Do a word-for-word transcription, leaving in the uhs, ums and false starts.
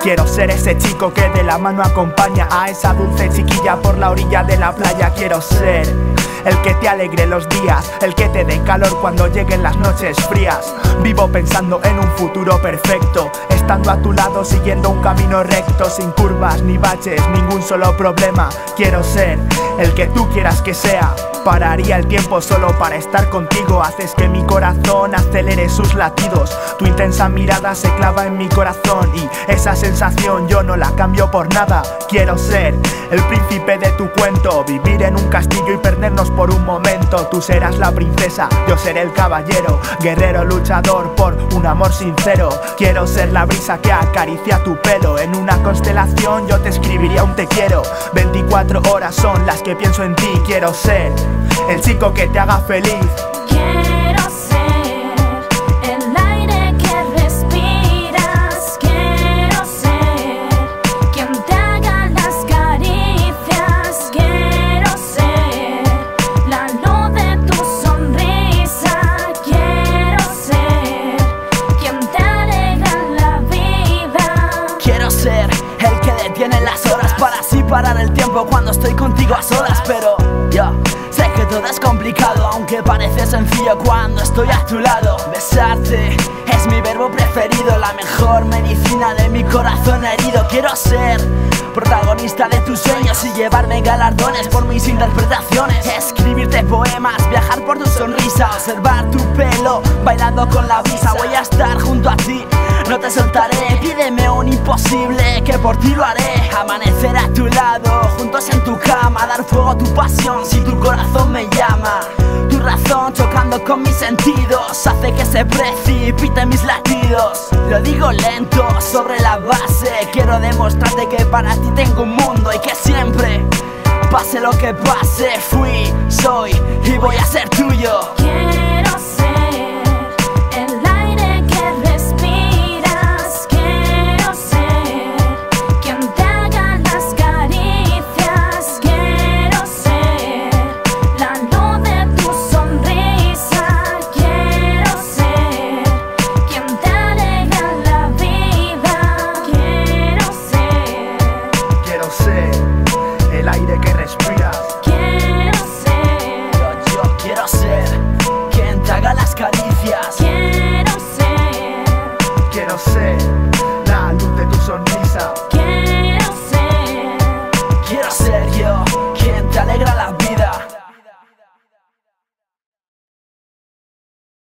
Quiero ser ese chico que de la mano acompaña a esa dulce chiquilla por la orilla de la playa. Quiero ser el que te alegre los días, el que te dé calor cuando lleguen las noches frías. Vivo pensando en un futuro perfecto, estando a tu lado siguiendo un camino recto, sin curvas ni baches, ningún solo problema. Quiero ser el que tú quieras que sea. Pararía el tiempo solo para estar contigo. Haces que mi corazón acelere sus latidos. Tu intensa mirada se clava en mi corazón y esa sensación yo no la cambio por nada. Quiero ser el príncipe de tu cuento, vivir en un castillo y perdernos por un momento. Tú serás la princesa, yo seré el caballero, guerrero luchador por un amor sincero. Quiero ser la brisa que acaricia tu pelo. En una constelación yo te escribiría un te quiero. Veinticuatro horas son las que pienso en ti. Quiero ser el chico que te haga feliz. Quiero ser el aire que respiras. Quiero ser quien te haga las caricias. Quiero ser la luz de tu sonrisa. Quiero ser quien te alegra la vida. Quiero ser el que detiene las horas para así parar el tiempo cuando estoy contigo a solas. Pero yo sé que todo es complicado, aunque parece sencillo cuando estoy a tu lado. Besarte es mi verbo preferido, la mejor medicina de mi corazón herido. Quiero ser protagonista de tus sueños y llevarme galardones por mis interpretaciones. Escribirte poemas, viajar por tu sonrisa, observar tu pelo bailando con la brisa. Voy a estar junto a ti, no te soltaré. Pídeme un imposible que por ti lo haré. Amanecer a tu lado, juntos en tu cama, dar fuego a tu pasión si tu corazón me llama. Tu razón chocando con mis sentidos hace que se precipiten mis latidos. Lo digo lento, sobre la base. Quiero demostrarte que para ti tengo un mundo y que siempre, pase lo que pase, fui, soy y voy a ser tuyo. Quiero ser el aire que respiras. Quiero ser quien te haga las caricias. Quiero ser la luz de tu sonrisa. Quiero ser quien te alegra la vida. Quiero ser, Quiero ser el aire que respiras. quiero ser, Yo, yo quiero ser quien te haga las caricias. quiero ser, Quiero ser la luz de tu sonrisa. quiero